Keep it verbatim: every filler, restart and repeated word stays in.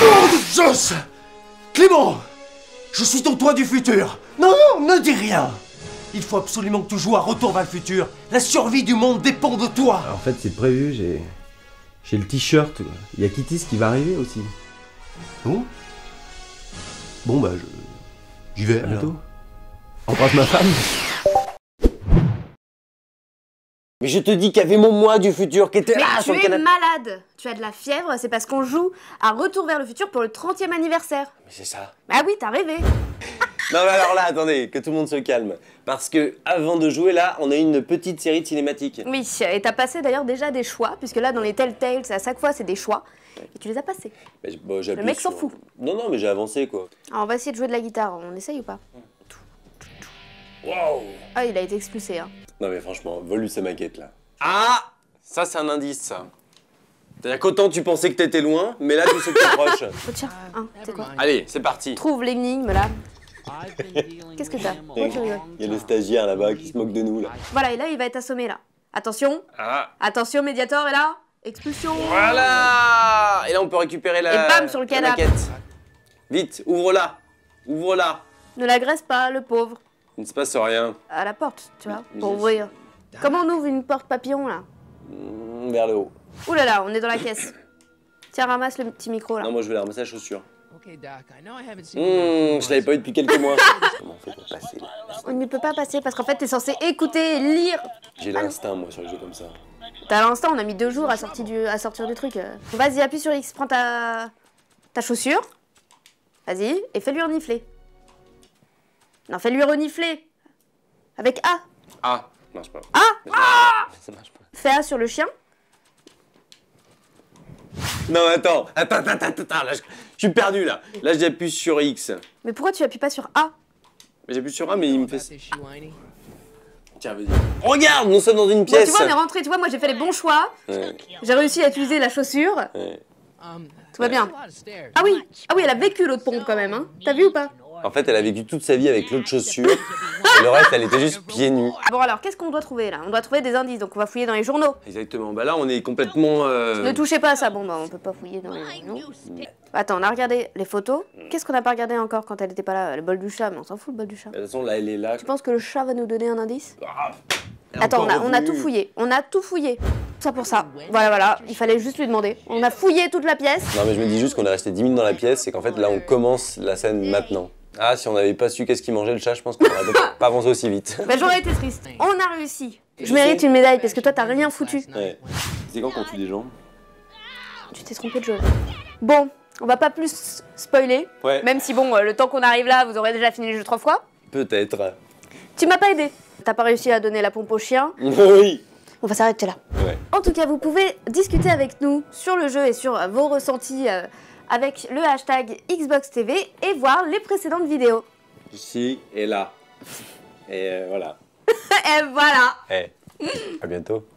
Nom de Zeus! Clément! Je suis ton toi du futur! Non, non, ne dis rien! Il faut absolument que tu joues à Retour vers le futur. La survie du monde dépend de toi. En fait, c'est prévu, j'ai... J'ai le t-shirt. Il y a Kitty qui va arriver aussi. Bon Bon bah je... J'y vais. À bientôt. Embrasse ma femme. Mais je te dis qu'il y avait mon moi du futur qui était Mais là tu sur le es canapé. malade. Tu as de la fièvre, c'est parce qu'on joue à Retour vers le futur pour le trentième anniversaire. Mais c'est ça. Bah oui, t'as rêvé. Non mais alors là, attendez, que tout le monde se calme. Parce que avant de jouer là, on a eu une petite série de cinématiques. Oui, et t'as passé d'ailleurs déjà des choix, puisque là dans les Telltales, à chaque fois c'est des choix. Et tu les as passés. Mais, bon, Le mec s'en fout. Non, non, mais j'ai avancé quoi. Alors on va essayer de jouer de la guitare, on essaye ou pas? Wow. Ah, il a été expulsé, hein. Non mais franchement, vole sa maquette là. Ah, ça c'est un indice ça. C'est-à-dire qu'autant tu pensais que t'étais loin, mais là tu sais que t'es proche. Oh tiens, hein, c'est quoi? Allez, c'est parti. Trouve l'énigme là. Qu'est-ce que t'as? Pourquoi tu rigoles? Il y a le stagiaire là-bas qui se moque de nous là. Voilà, et là il va être assommé là. Attention, Ah. attention, Mediator est là. Expulsion. Voilà. Et là on peut récupérer la, Et bam, sur le la canapé. maquette. Vite, ouvre-la. Ouvre-la. Ne l'agresse pas, le pauvre. Il ne se passe rien. À la porte, tu vois, Mais pour j'ai- ouvrir. Comment on ouvre une porte papillon là? Mmh, vers le haut. Ouh là là, on est dans la caisse. Tiens, ramasse le petit micro là. Non, moi je vais la ramasser la chaussure. Okay, Doc, I know I haven't seen Mmh, je l'avais pas eu depuis quelques mois. Comment on fait pour passer là? On ne peut pas passer parce qu'en fait t'es censé écouter, lire. J'ai l'instinct moi sur les jeux comme ça. T'as l'instant, on a mis deux jours à sortir du, à sortir du truc. euh. Vas-y, appuie sur X, prends ta, ta chaussure. Vas-y, et fais-lui renifler. Non, fais-lui renifler. Avec A. Ah, ça marche pas. Ah, ah Ça marche pas. Fais A sur le chien. Non, attends, attends, attends, attends, attends, là, je, je suis perdu là. Là, j'appuie sur X. Mais pourquoi tu appuies pas sur A? Mais j'appuie sur A, mais il me about fait. this shoe, Whiny. Tiens, vas-y. Regarde, nous sommes dans une Bon, pièce. tu vois, on est rentré, tu vois, moi j'ai fait les bons choix. Ouais, J'ai réussi à utiliser la chaussure. ouais. Um, Tout va bien. there's a lot of stairs. Ah oui, ah oui, elle a vécu l'autre pompe quand même, hein. T'as vu ou pas? En fait, elle a vécu toute sa vie avec l'autre chaussure. Et le reste, elle était juste pieds nus. Bon alors, qu'est-ce qu'on doit trouver là? On doit trouver des indices, donc on va fouiller dans les journaux. Exactement. Bah là, on est complètement. euh, Ne touchez pas à ça, bon bah on peut pas fouiller dans les journaux. Attends, on a regardé les photos. Qu'est-ce qu'on a pas regardé encore quand elle était pas là? Le bol du chat, mais on s'en fout le bol du chat. De toute façon, là, elle est là. Tu penses que le chat va nous donner un indice? Elle est Attends, on a, encore on a revenue. tout fouillé. On a tout fouillé. Ça pour ça. Voilà, voilà. Il fallait juste lui demander. On a fouillé toute la pièce. Non, mais je me dis juste qu'on est resté dix minutes dans la pièce et qu'en fait, là, on commence la scène maintenant. Ah, si on n'avait pas su qu'est-ce qu'il mangeait le chat, je pense qu'on aurait pas avancé aussi vite. Bah, j'aurais été triste. On a réussi. Je mérite une médaille parce que toi, t'as rien foutu. Ouais. C'est quand qu'on tue des gens? Tu t'es trompé de jeu. Bon, on va pas plus spoiler. Ouais. Même si, bon, euh, le temps qu'on arrive là, vous aurez déjà fini le jeu trois fois. Peut-être. Tu m'as pas aidé. T'as pas réussi à donner la pompe au chien. Oui. On va s'arrêter là. Ouais. En tout cas, vous pouvez discuter avec nous sur le jeu et sur euh, vos ressentis euh, avec le hashtag Xbox T V et voir les précédentes vidéos. Ici et là. Et euh, voilà. Et voilà. Eh, à bientôt.